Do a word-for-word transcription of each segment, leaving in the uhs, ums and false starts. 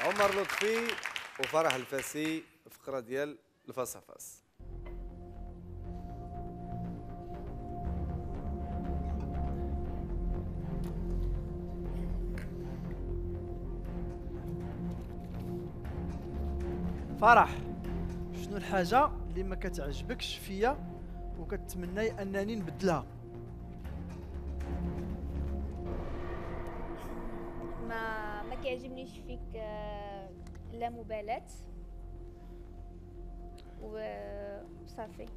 عمر لطفي وفرح الفاسي، فقرة ديال الفاس. فرح، شنو الحاجة اللي ما كتعجبكش فيا وكتمناي انني نبدلها؟ ما ما كيعجبنيش فيك آه، لا مبالاة وصافي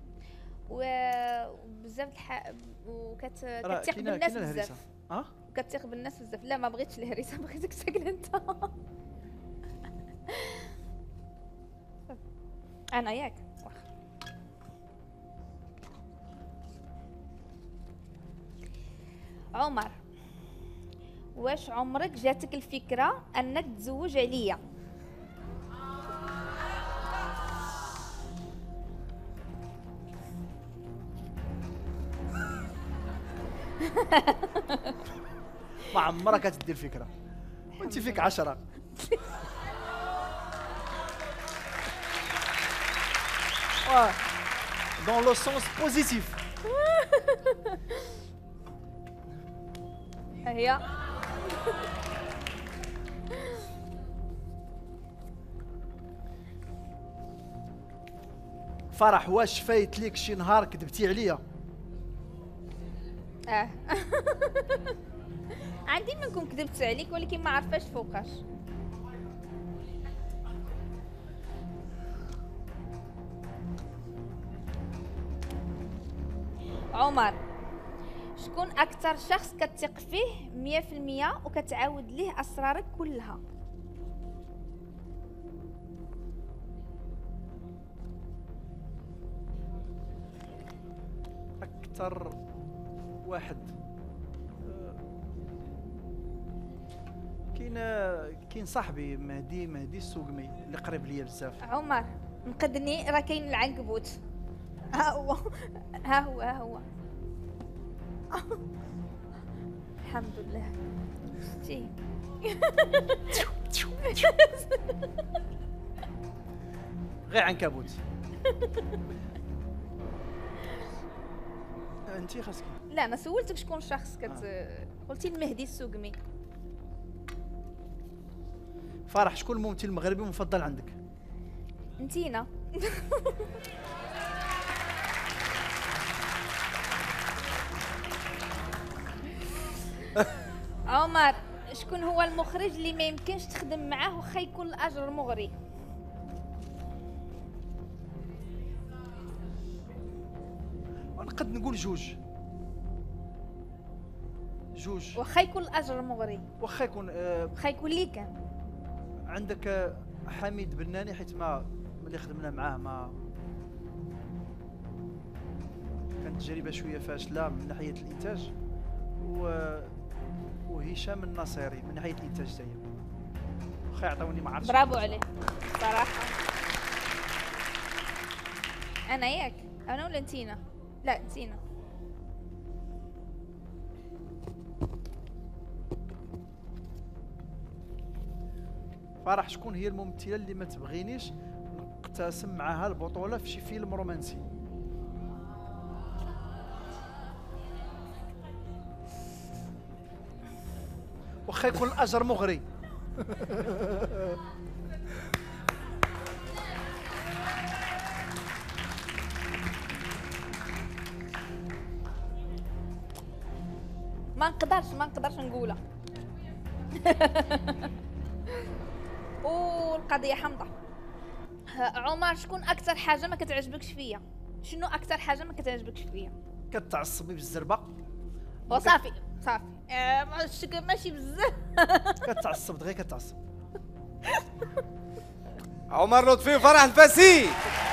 وبزاف الح... وكتثق بالناس بزاف. اه كتثق بالناس بزاف. لا ما بغيتش الهريسه، بغيتك ساكن انت. انا ياك واخا. عمر، واش عمرك جاتك الفكره انك تزوج عليا؟ ما عمرك كتدير فكره وانت فيك عشرة. dans le sens positif. هي فرح، واش فايت ليك شي نهار كذبتي عليا؟ اه عندي ما نكون كذبت عليك ولكن ما عرفاش فوقاش. عمر، شكون اكثر شخص كتثق فيه مية في المية وكتعاود ليه اسرارك كلها؟ اكثر واحد كاين كاين صاحبي مهدي مهدي السوقمي اللي قريب ليا بزاف. عمر نقدني راه كاين العنكبوت. ها هو ها هو ها هو الحمد لله. شتي غير عنكبوت. انتي خاصك. لا انا سولتك شكون شخص كت آه. قلتي المهدي السوقمي. فرح، شكون الممثل المغربي المفضل عندك؟ انتينا. عمر، شكون هو المخرج اللي ما يمكنش تخدم معاه واخا يكون الاجر مغري؟ نقد نقول جوج جوج واخا يكون الاجر مغري. واخا يكون آه واخا يكون لي كان عندك آه حميد بناني، حيت ما ملي خدمنا معاه ما كانت تجربه شويه فاشله من ناحيه الانتاج، و وهشام النصيري من ناحيه الانتاج حتى هي واخا يعطوني ما عرفتش. برافو عليه صراحه. انا ياك انا ولا انتينا؟ لا انتينا. فرح، شكون هي الممثله اللي ما تبغينيش نقتسم معها البطوله في شي فيلم رومانسي؟ واخا يكون الاجر مغري. ما نقدرش ما نقدرش نقولها. والقضيه حمضه. عمر، شكون اكثر حاجه ما كتعجبكش فيا؟ شنو اكثر حاجه ما كتعجبكش فيا؟ كتعصبي بالزربه وصافي صافي. آه ماشي بزاف. كتعصب دغيا كتعصب. عمر لطفي وفرح الفاسي.